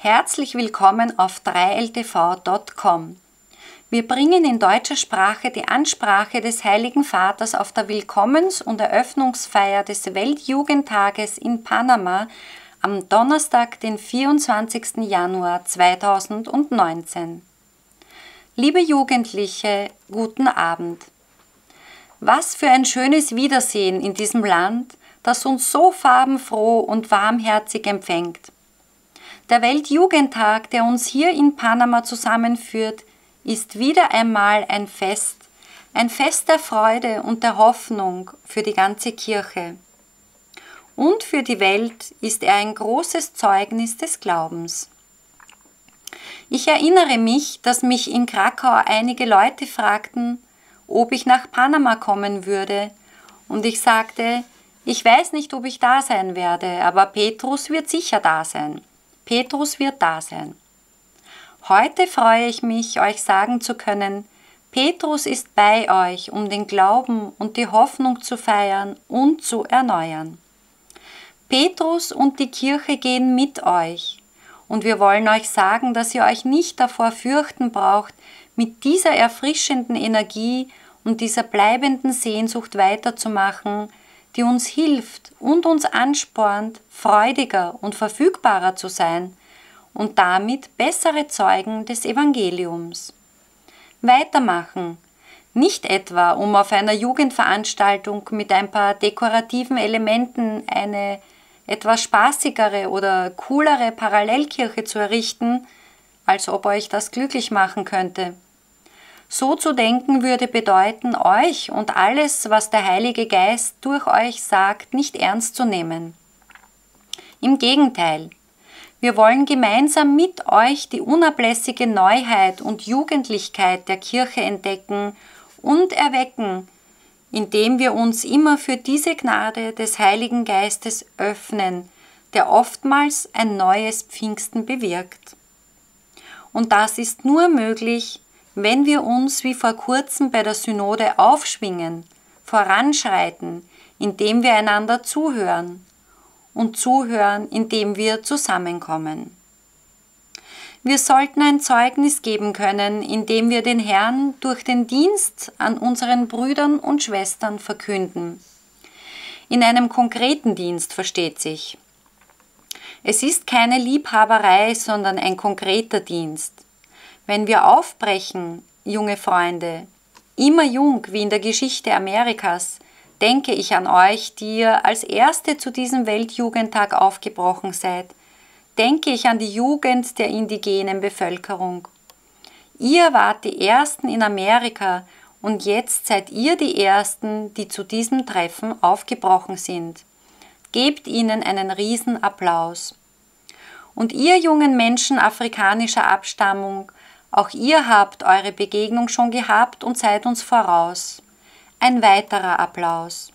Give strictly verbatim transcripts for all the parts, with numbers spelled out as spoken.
Herzlich willkommen auf drei L T V Punkt com. Wir bringen in deutscher Sprache die Ansprache des Heiligen Vaters auf der Willkommens- und Eröffnungsfeier des Weltjugendtages in Panama am Donnerstag, den vierundzwanzigsten Januar zweitausendneunzehn. Liebe Jugendliche, guten Abend. Was für ein schönes Wiedersehen in diesem Land, das uns so farbenfroh und warmherzig empfängt. Der Weltjugendtag, der uns hier in Panama zusammenführt, ist wieder einmal ein Fest, ein Fest der Freude und der Hoffnung für die ganze Kirche. Und für die Welt ist er ein großes Zeugnis des Glaubens. Ich erinnere mich, dass mich in Krakau einige Leute fragten, ob ich nach Panama kommen würde, und ich sagte, ich weiß nicht, ob ich da sein werde, aber Petrus wird sicher da sein. Petrus wird da sein. Heute freue ich mich, euch sagen zu können, Petrus ist bei euch, um den Glauben und die Hoffnung zu feiern und zu erneuern. Petrus und die Kirche gehen mit euch, und wir wollen euch sagen, dass ihr euch nicht davor fürchten braucht, mit dieser erfrischenden Energie und dieser bleibenden Sehnsucht weiterzumachen, die uns hilft und uns anspornt, freudiger und verfügbarer zu sein und damit bessere Zeugen des Evangeliums. Weitermachen, nicht etwa, um auf einer Jugendveranstaltung mit ein paar dekorativen Elementen eine etwas spaßigere oder coolere Parallelkirche zu errichten, als ob euch das glücklich machen könnte. So zu denken würde bedeuten, euch und alles, was der Heilige Geist durch euch sagt, nicht ernst zu nehmen. Im Gegenteil, wir wollen gemeinsam mit euch die unablässige Neuheit und Jugendlichkeit der Kirche entdecken und erwecken, indem wir uns immer für diese Gnade des Heiligen Geistes öffnen, der oftmals ein neues Pfingsten bewirkt. Und das ist nur möglich, wenn wir uns wie vor kurzem bei der Synode aufschwingen, voranschreiten, indem wir einander zuhören und zuhören, indem wir zusammenkommen. Wir sollten ein Zeugnis geben können, indem wir den Herrn durch den Dienst an unseren Brüdern und Schwestern verkünden. In einem konkreten Dienst, versteht sich. Es ist keine Liebhaberei, sondern ein konkreter Dienst. Wenn wir aufbrechen, junge Freunde, immer jung wie in der Geschichte Amerikas, denke ich an euch, die ihr als Erste zu diesem Weltjugendtag aufgebrochen seid, denke ich an die Jugend der indigenen Bevölkerung. Ihr wart die Ersten in Amerika und jetzt seid ihr die Ersten, die zu diesem Treffen aufgebrochen sind. Gebt ihnen einen Riesenapplaus. Und ihr jungen Menschen afrikanischer Abstammung, auch ihr habt eure Begegnung schon gehabt und seid uns voraus. Ein weiterer Applaus.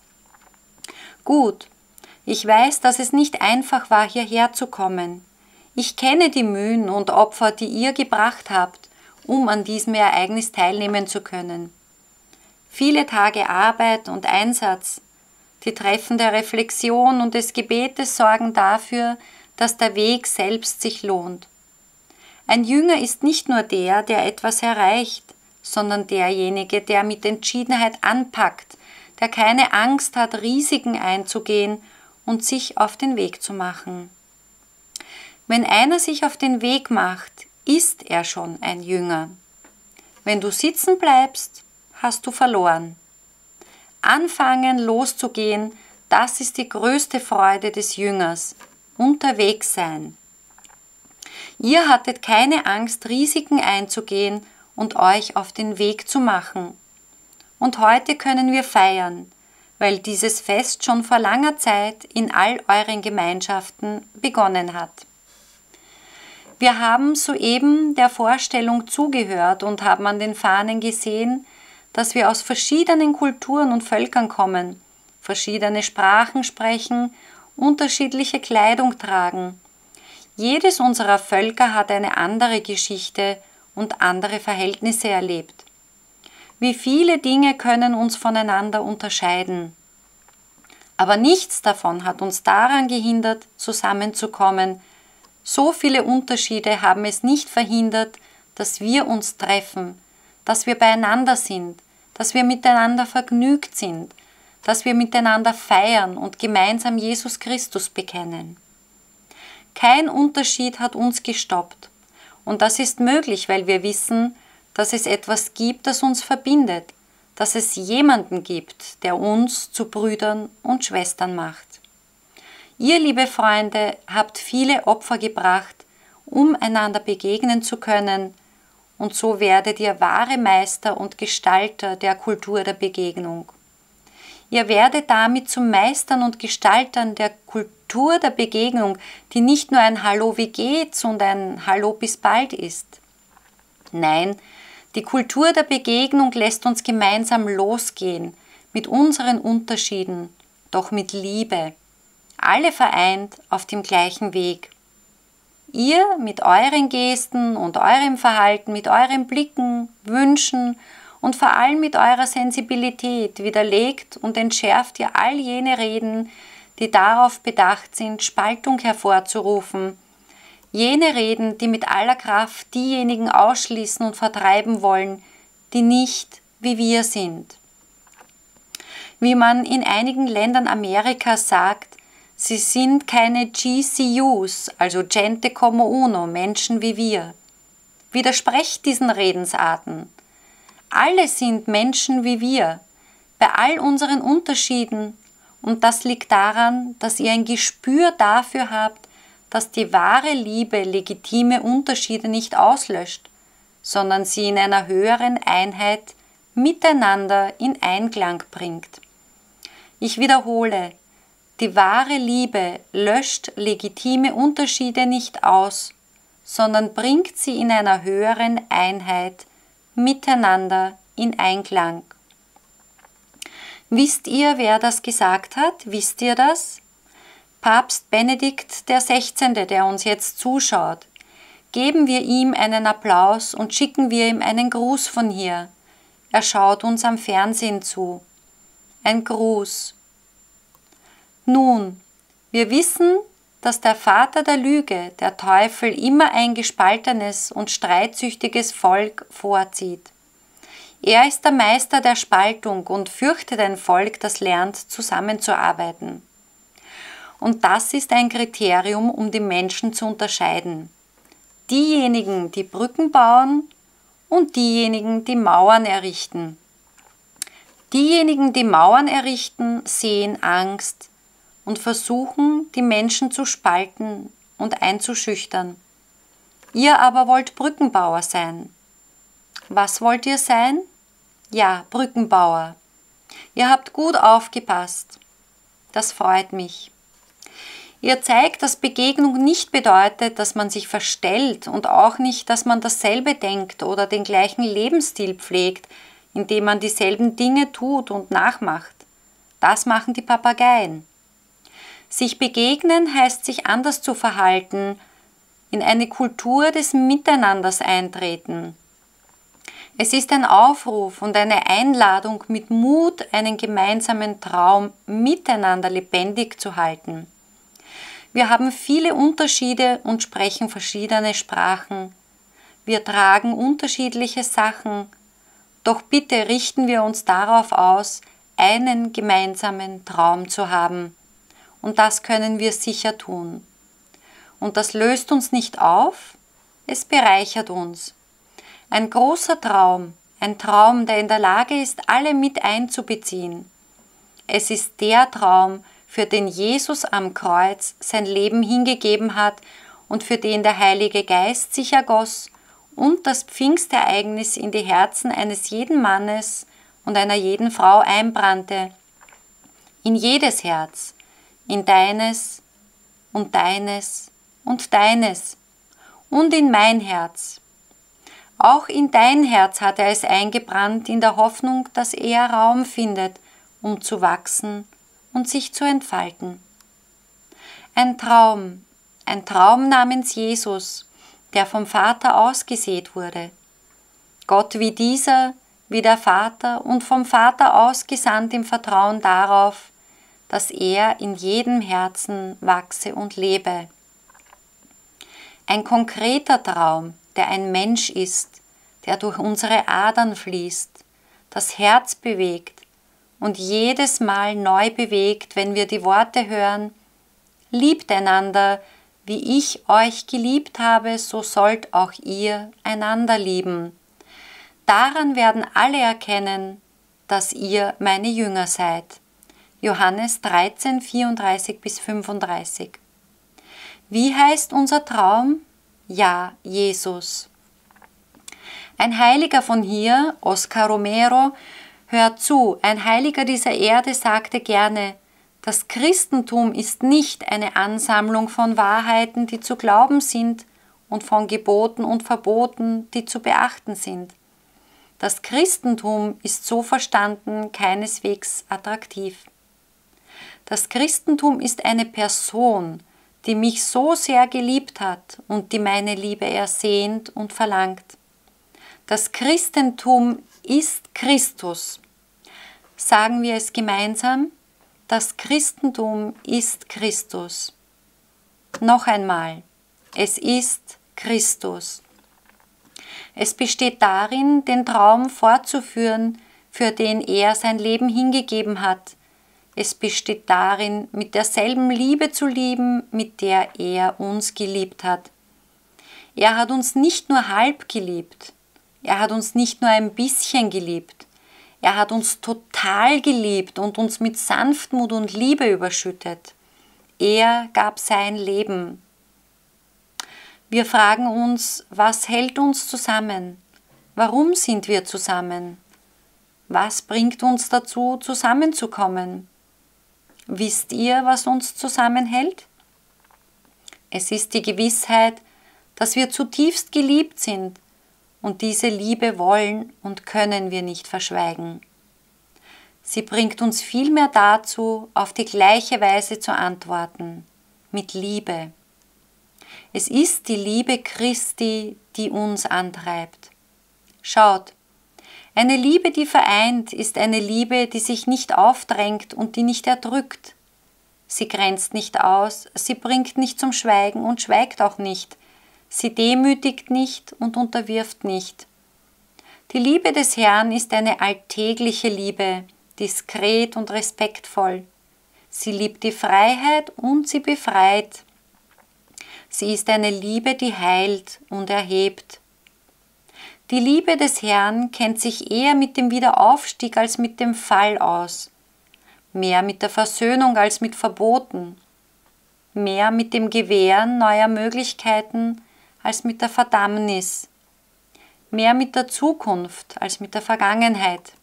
Gut, ich weiß, dass es nicht einfach war, hierher zu kommen. Ich kenne die Mühen und Opfer, die ihr gebracht habt, um an diesem Ereignis teilnehmen zu können. Viele Tage Arbeit und Einsatz, die Treffen der Reflexion und des Gebetes sorgen dafür, dass der Weg selbst sich lohnt. Ein Jünger ist nicht nur der, der etwas erreicht, sondern derjenige, der mit Entschiedenheit anpackt, der keine Angst hat, Risiken einzugehen und sich auf den Weg zu machen. Wenn einer sich auf den Weg macht, ist er schon ein Jünger. Wenn du sitzen bleibst, hast du verloren. Anfangen, loszugehen, das ist die größte Freude des Jüngers. Unterwegs sein. Ihr hattet keine Angst, Risiken einzugehen und euch auf den Weg zu machen. Und heute können wir feiern, weil dieses Fest schon vor langer Zeit in all euren Gemeinschaften begonnen hat. Wir haben soeben der Vorstellung zugehört und haben an den Fahnen gesehen, dass wir aus verschiedenen Kulturen und Völkern kommen, verschiedene Sprachen sprechen, unterschiedliche Kleidung tragen. Jedes unserer Völker hat eine andere Geschichte und andere Verhältnisse erlebt. Wie viele Dinge können uns voneinander unterscheiden. Aber nichts davon hat uns daran gehindert, zusammenzukommen, So viele Unterschiede haben es nicht verhindert, dass wir uns treffen, dass wir beieinander sind, dass wir miteinander vergnügt sind, dass wir miteinander feiern und gemeinsam Jesus Christus bekennen. Kein Unterschied hat uns gestoppt. Und das ist möglich, weil wir wissen, dass es etwas gibt, das uns verbindet, dass es jemanden gibt, der uns zu Brüdern und Schwestern macht. Ihr, liebe Freunde, habt viele Opfer gebracht, um einander begegnen zu können, und so werdet ihr wahre Meister und Gestalter der Kultur der Begegnung. Ihr werdet damit zu Meistern und Gestaltern der Kultur der Begegnung, die nicht nur ein Hallo, wie geht's und ein Hallo, bis bald ist. Nein, die Kultur der Begegnung lässt uns gemeinsam losgehen, mit unseren Unterschieden, doch mit Liebe, alle vereint auf dem gleichen Weg. Ihr mit euren Gesten und eurem Verhalten, mit euren Blicken, Wünschen und vor allem mit eurer Sensibilität widerlegt und entschärft ihr all jene Reden, die darauf bedacht sind, Spaltung hervorzurufen, jene Reden, die mit aller Kraft diejenigen ausschließen und vertreiben wollen, die nicht wie wir sind. Wie man in einigen Ländern Amerikas sagt, sie sind keine G C Us, also Gente como uno, Menschen wie wir. Widersprecht diesen Redensarten. Alle sind Menschen wie wir, bei all unseren Unterschieden, und das liegt daran, dass ihr ein Gespür dafür habt, dass die wahre Liebe legitime Unterschiede nicht auslöscht, sondern sie in einer höheren Einheit miteinander in Einklang bringt. Ich wiederhole, die wahre Liebe löscht legitime Unterschiede nicht aus, sondern bringt sie in einer höheren Einheit miteinander in Einklang. Wisst ihr, wer das gesagt hat? Wisst ihr das? Papst Benedikt der Sechzehnte, der uns jetzt zuschaut. Geben wir ihm einen Applaus und schicken wir ihm einen Gruß von hier. Er schaut uns am Fernsehen zu. Ein Gruß. Nun, wir wissen, dass der Vater der Lüge, der Teufel, immer ein gespaltenes und streitsüchtiges Volk vorzieht. Er ist der Meister der Spaltung und fürchtet ein Volk, das lernt, zusammenzuarbeiten. Und das ist ein Kriterium, um die Menschen zu unterscheiden. Diejenigen, die Brücken bauen und diejenigen, die Mauern errichten. Diejenigen, die Mauern errichten, sehen Angst und versuchen, die Menschen zu spalten und einzuschüchtern. Ihr aber wollt Brückenbauer sein. Was wollt ihr sein? Ja, Brückenbauer. Ihr habt gut aufgepasst. Das freut mich. Ihr zeigt, dass Begegnung nicht bedeutet, dass man sich verstellt und auch nicht, dass man dasselbe denkt oder den gleichen Lebensstil pflegt, indem man dieselben Dinge tut und nachmacht. Das machen die Papageien. Sich begegnen heißt sich anders zu verhalten, in eine Kultur des Miteinanders eintreten. Es ist ein Aufruf und eine Einladung, mit Mut einen gemeinsamen Traum miteinander lebendig zu halten. Wir haben viele Unterschiede und sprechen verschiedene Sprachen. Wir tragen unterschiedliche Sachen, doch bitte richten wir uns darauf aus, einen gemeinsamen Traum zu haben. Und das können wir sicher tun. Und das löst uns nicht auf, es bereichert uns. Ein großer Traum, ein Traum, der in der Lage ist, alle mit einzubeziehen. Es ist der Traum, für den Jesus am Kreuz sein Leben hingegeben hat und für den der Heilige Geist sich ergoss und das Pfingstereignis in die Herzen eines jeden Mannes und einer jeden Frau einbrannte. In jedes Herz, in deines und deines und deines und in mein Herz. Auch in dein Herz hat er es eingebrannt, in der Hoffnung, dass er Raum findet, um zu wachsen und sich zu entfalten. Ein Traum, ein Traum namens Jesus, der vom Vater ausgesät wurde. Gott wie dieser, wie der Vater und vom Vater ausgesandt im Vertrauen darauf, dass er in jedem Herzen wachse und lebe. Ein konkreter Traum, der ein Mensch ist, der durch unsere Adern fließt, das Herz bewegt und jedes Mal neu bewegt, wenn wir die Worte hören: Liebt einander, wie ich euch geliebt habe, so sollt auch ihr einander lieben. Daran werden alle erkennen, dass ihr meine Jünger seid. Johannes dreizehn, vierunddreißig bis fünfunddreißig. Wie heißt unser Traum? Ja, Jesus. Ein Heiliger von hier, Oscar Romero, hört zu, ein Heiliger dieser Erde sagte gerne: Das Christentum ist nicht eine Ansammlung von Wahrheiten, die zu glauben sind, und von Geboten und Verboten, die zu beachten sind. Das Christentum ist so verstanden keineswegs attraktiv. Das Christentum ist eine Person, die mich so sehr geliebt hat und die meine Liebe ersehnt und verlangt. Das Christentum ist Christus. Sagen wir es gemeinsam: Das Christentum ist Christus. Noch einmal: Es ist Christus. Es besteht darin, den Traum fortzuführen, für den er sein Leben hingegeben hat. Es besteht darin, mit derselben Liebe zu lieben, mit der er uns geliebt hat. Er hat uns nicht nur halb geliebt, er hat uns nicht nur ein bisschen geliebt, er hat uns total geliebt und uns mit Sanftmut und Liebe überschüttet. Er gab sein Leben. Wir fragen uns, was hält uns zusammen? Warum sind wir zusammen? Was bringt uns dazu, zusammenzukommen? Wisst ihr, was uns zusammenhält? Es ist die Gewissheit, dass wir zutiefst geliebt sind, und diese Liebe wollen und können wir nicht verschweigen. Sie bringt uns vielmehr dazu, auf die gleiche Weise zu antworten, mit Liebe. Es ist die Liebe Christi, die uns antreibt. Schaut, eine Liebe, die vereint, ist eine Liebe, die sich nicht aufdrängt und die nicht erdrückt. Sie grenzt nicht aus, sie bringt nicht zum Schweigen und schweigt auch nicht. Sie demütigt nicht und unterwirft nicht. Die Liebe des Herrn ist eine alltägliche Liebe, diskret und respektvoll. Sie liebt die Freiheit und sie befreit. Sie ist eine Liebe, die heilt und erhebt. Die Liebe des Herrn kennt sich eher mit dem Wiederaufstieg als mit dem Fall aus, mehr mit der Versöhnung als mit Verboten, mehr mit dem Gewähren neuer Möglichkeiten als mit der Verdammnis, mehr mit der Zukunft als mit der Vergangenheit.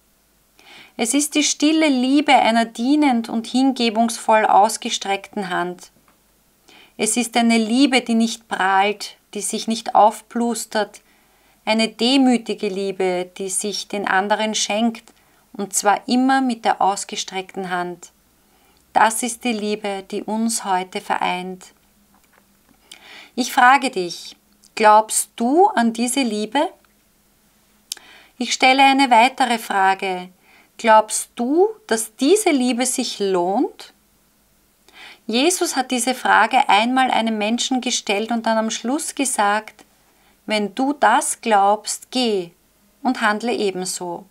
Es ist die stille Liebe einer dienend und hingebungsvoll ausgestreckten Hand. Es ist eine Liebe, die nicht prahlt, die sich nicht aufplustert, eine demütige Liebe, die sich den anderen schenkt, und zwar immer mit der ausgestreckten Hand. Das ist die Liebe, die uns heute vereint. Ich frage dich, glaubst du an diese Liebe? Ich stelle eine weitere Frage. Glaubst du, dass diese Liebe sich lohnt? Jesus hat diese Frage einmal einem Menschen gestellt und dann am Schluss gesagt: Wenn du das glaubst, geh und handle ebenso.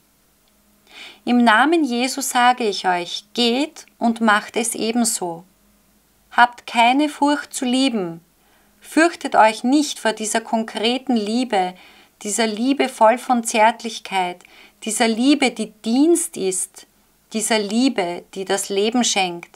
Im Namen Jesu sage ich euch, geht und macht es ebenso. Habt keine Furcht zu lieben. Fürchtet euch nicht vor dieser konkreten Liebe, dieser Liebe voll von Zärtlichkeit, dieser Liebe, die Dienst ist, dieser Liebe, die das Leben schenkt.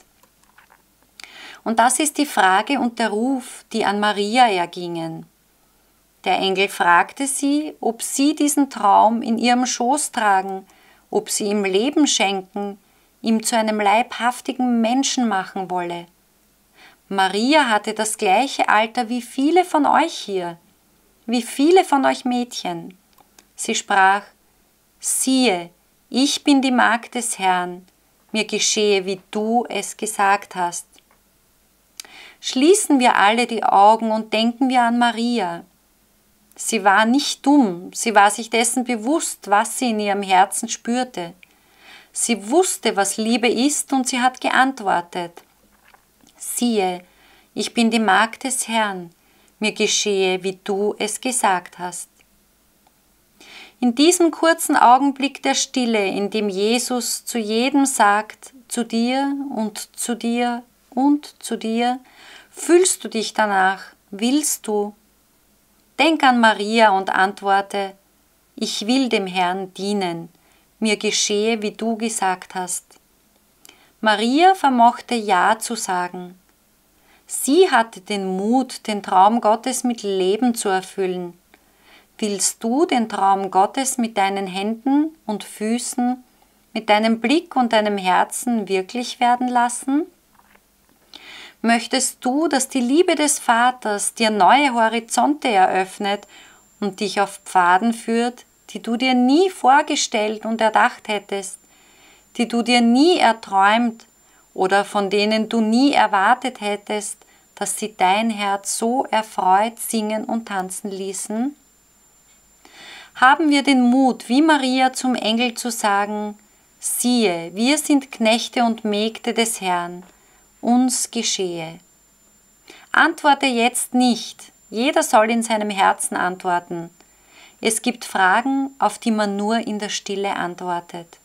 Und das ist die Frage und der Ruf, die an Maria ergingen. Der Engel fragte sie, ob sie diesen Traum in ihrem Schoß tragen, ob sie ihm Leben schenken, ihm zu einem leibhaftigen Menschen machen wolle. Maria hatte das gleiche Alter wie viele von euch hier, wie viele von euch Mädchen. Sie sprach: Siehe, ich bin die Magd des Herrn, mir geschehe, wie du es gesagt hast. Schließen wir alle die Augen und denken wir an Maria. Sie war nicht dumm, sie war sich dessen bewusst, was sie in ihrem Herzen spürte. Sie wusste, was Liebe ist, und sie hat geantwortet: Siehe, ich bin die Magd des Herrn, mir geschehe, wie du es gesagt hast. In diesem kurzen Augenblick der Stille, in dem Jesus zu jedem sagt, zu dir und zu dir und zu dir, fühlst du dich danach, willst du? Denk an Maria und antworte, ich will dem Herrn dienen, mir geschehe, wie du gesagt hast. Maria vermochte Ja zu sagen. Sie hatte den Mut, den Traum Gottes mit Leben zu erfüllen. Willst du den Traum Gottes mit deinen Händen und Füßen, mit deinem Blick und deinem Herzen wirklich werden lassen? Möchtest du, dass die Liebe des Vaters dir neue Horizonte eröffnet und dich auf Pfaden führt, die du dir nie vorgestellt und erdacht hättest, die du dir nie erträumt oder von denen du nie erwartet hättest, dass sie dein Herz so erfreut singen und tanzen ließen? Haben wir den Mut, wie Maria zum Engel zu sagen, siehe, wir sind Knechte und Mägde des Herrn, uns geschehe. Antworte jetzt nicht, jeder soll in seinem Herzen antworten. Es gibt Fragen, auf die man nur in der Stille antwortet.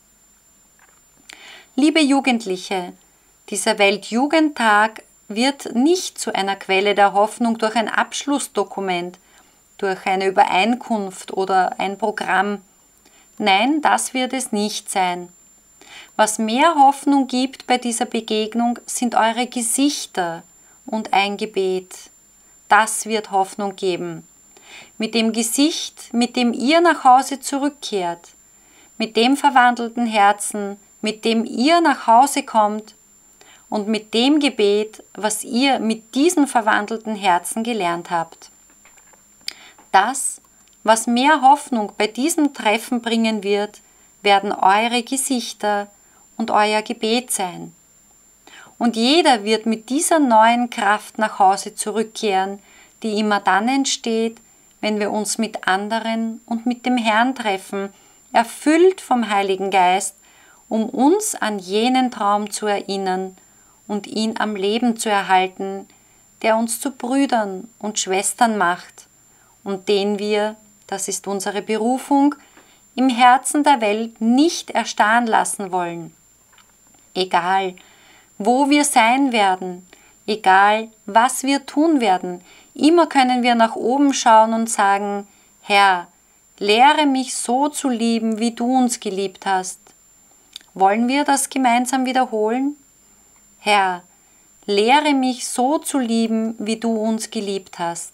Liebe Jugendliche, dieser Weltjugendtag wird nicht zu einer Quelle der Hoffnung durch ein Abschlussdokument, durch eine Übereinkunft oder ein Programm. Nein, das wird es nicht sein. Was mehr Hoffnung gibt bei dieser Begegnung, sind eure Gesichter und ein Gebet. Das wird Hoffnung geben. Mit dem Gesicht, mit dem ihr nach Hause zurückkehrt, mit dem verwandelten Herzen, mit dem ihr nach Hause kommt und mit dem Gebet, was ihr mit diesen verwandelten Herzen gelernt habt. Das, was mehr Hoffnung bei diesem Treffen bringen wird, werden eure Gesichter und euer Gebet sein. Und jeder wird mit dieser neuen Kraft nach Hause zurückkehren, die immer dann entsteht, wenn wir uns mit anderen und mit dem Herrn treffen, erfüllt vom Heiligen Geist, um uns an jenen Traum zu erinnern und ihn am Leben zu erhalten, der uns zu Brüdern und Schwestern macht und den wir, das ist unsere Berufung, im Herzen der Welt nicht erstarren lassen wollen. Egal, wo wir sein werden, egal, was wir tun werden, immer können wir nach oben schauen und sagen, Herr, lehre mich so zu lieben, wie du uns geliebt hast. Wollen wir das gemeinsam wiederholen? Herr, lehre mich so zu lieben, wie du uns geliebt hast.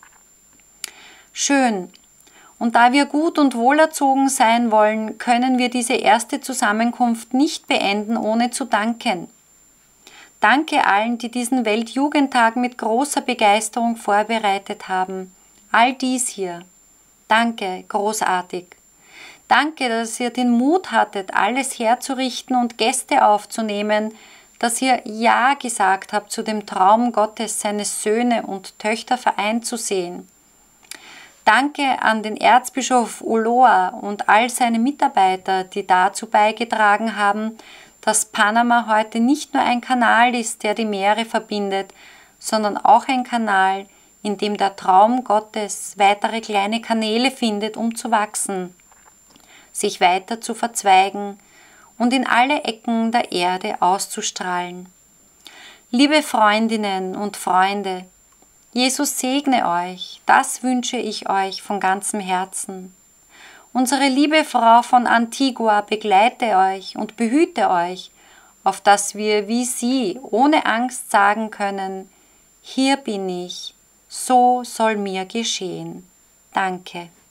Schön. Und da wir gut und wohlerzogen sein wollen, können wir diese erste Zusammenkunft nicht beenden, ohne zu danken. Danke allen, die diesen Weltjugendtag mit großer Begeisterung vorbereitet haben. All dies hier. Danke, großartig. Danke, dass ihr den Mut hattet, alles herzurichten und Gäste aufzunehmen, dass ihr Ja gesagt habt zu dem Traum Gottes, seine Söhne und Töchter vereint zu sehen. Danke an den Erzbischof Ulloa und all seine Mitarbeiter, die dazu beigetragen haben, dass Panama heute nicht nur ein Kanal ist, der die Meere verbindet, sondern auch ein Kanal, in dem der Traum Gottes weitere kleine Kanäle findet, um zu wachsen, sich weiter zu verzweigen und in alle Ecken der Erde auszustrahlen. Liebe Freundinnen und Freunde, Jesus segne euch, das wünsche ich euch von ganzem Herzen. Unsere liebe Frau von Antigua begleite euch und behüte euch, auf dass wir wie sie ohne Angst sagen können, hier bin ich, so soll mir geschehen. Danke.